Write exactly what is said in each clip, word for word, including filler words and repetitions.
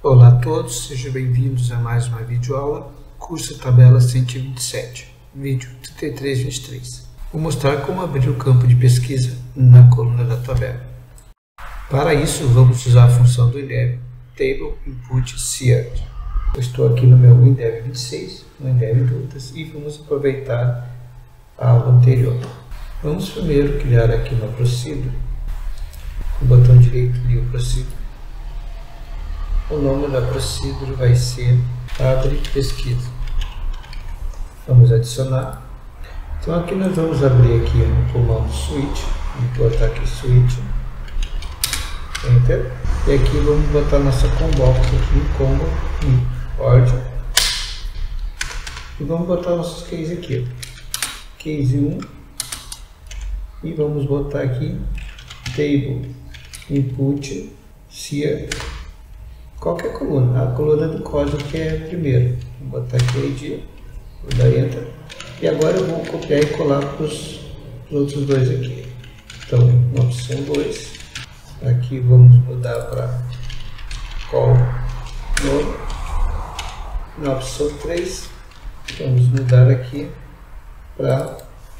Olá a todos, sejam bem-vindos a mais uma videoaula, curso tabela cento e vinte e sete, vídeo trinta e três vinte e três. Vou mostrar como abrir o campo de pesquisa na coluna da tabela. Para isso, vamos usar a função do Indev, Table Input Search. Eu estou aqui no meu Indev vinte e seis, no Indev Dúvidas, e vamos aproveitar a aula anterior. Vamos primeiro criar aqui uma procedure, com o botão direito New Procedure. O nome da procedure vai ser Abre Pesquisa. Vamos adicionar. Então aqui nós vamos abrir aqui no comando switch, vou botar aqui switch, enter, e aqui vamos botar nossa combox aqui, combo, ordem, e vamos botar nossos case aqui, case um, e vamos botar aqui table input search. Qualquer coluna, a coluna do código que é primeiro. Vou botar aqui I D, vou dar Enter. E agora eu vou copiar e colar para os outros dois aqui. Então, na opção dois, aqui vamos mudar para call nome. Na opção três, vamos mudar aqui para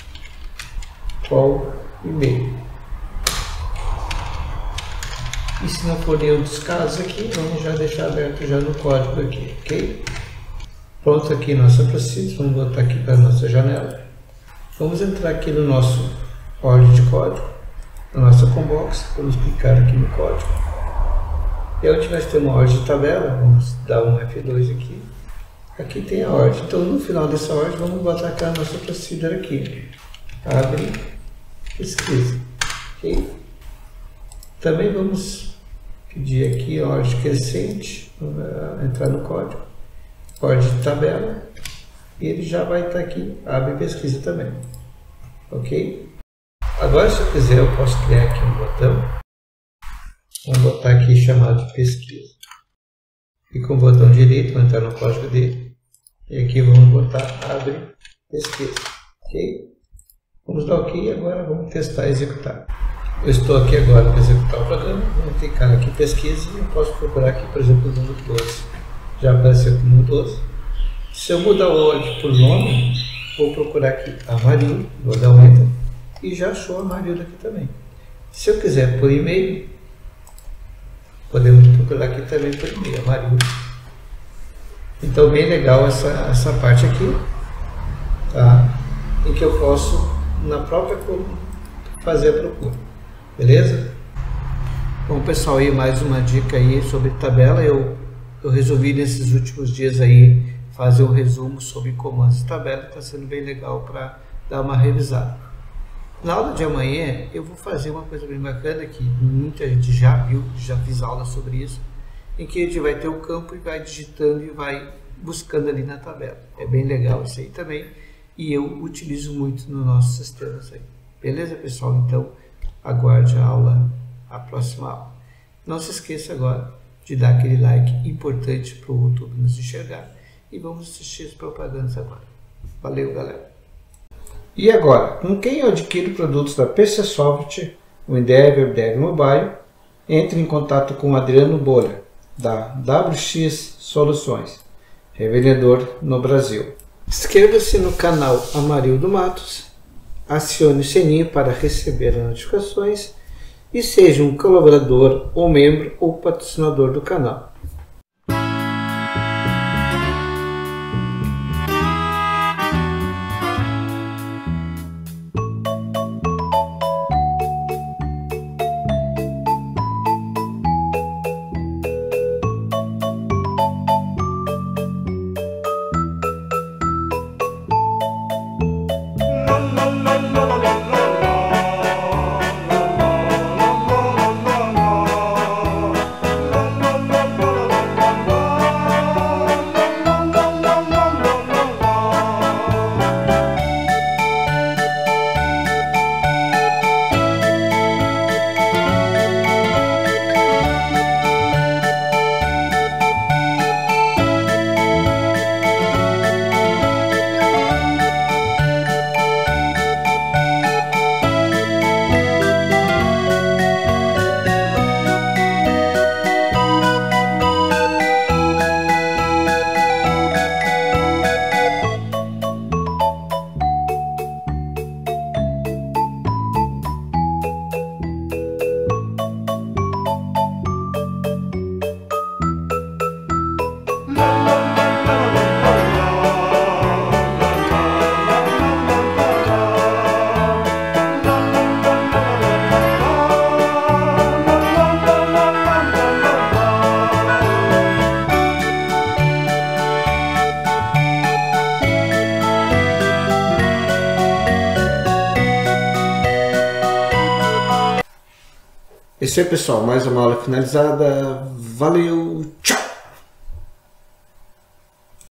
call e-mail. E se não for nenhum dos casos aqui, vamos já deixar aberto já no código aqui, ok? Pronto aqui nossa procedure, vamos botar aqui para a nossa janela. Vamos entrar aqui no nosso ordem de código, na nossa combox, vamos clicar aqui no código. E onde nós temos uma ordem de tabela, vamos dar um F dois aqui. Aqui tem a ordem, então no final dessa ordem vamos botar aqui a nossa procedure aqui. Abre pesquisa, ok? Também vamos pedir aqui a ordem crescente, entrar no código, ordem de tabela, e ele já vai estar aqui, abre pesquisa também, ok? Agora, se eu quiser, eu posso criar aqui um botão, vamos botar aqui chamado de pesquisa, e com o botão direito, vou entrar no código dele, e aqui vamos botar abre pesquisa, ok? Vamos dar ok, agora vamos testar e executar. Eu estou aqui agora para executar o programa, vou clicar aqui em pesquisa e eu posso procurar aqui, por exemplo, o número doze. Já apareceu o número doze. Se eu mudar o ordem por nome, vou procurar aqui Amarildo, vou dar um Enter, e já achou Amarildo aqui também. Se eu quiser por e-mail, podemos procurar aqui também por e-mail, Amarildo. Então, bem legal essa, essa parte aqui, tá? Em que eu posso, na própria coluna, fazer a procura. Beleza? Bom, pessoal, aí mais uma dica aí sobre tabela. Eu, eu resolvi nesses últimos dias aí fazer um resumo sobre comandos de tabela. Está sendo bem legal para dar uma revisada. Na aula de amanhã eu vou fazer uma coisa bem bacana que muita gente já viu, já fiz aula sobre isso, em que a gente vai ter o campo e vai digitando e vai buscando ali na tabela. É bem legal isso aí também e eu utilizo muito nos nossos sistemas aí. Beleza, pessoal? Então, aguarde a aula, a próxima aula. Não se esqueça agora de dar aquele like importante para o YouTube nos enxergar. E vamos assistir as propagandas agora. Valeu, galera! E agora, com quem eu adquiro produtos da P C Soft, o Indev, o Indev Mobile, entre em contato com o Adriano Boller, da W X Soluções, revendedor no Brasil. Inscreva-se no canal Amarildo Matos, acione o sininho para receber as notificações e seja um colaborador ou membro ou patrocinador do canal. La la la la isso aí, pessoal, mais uma aula finalizada, valeu, tchau!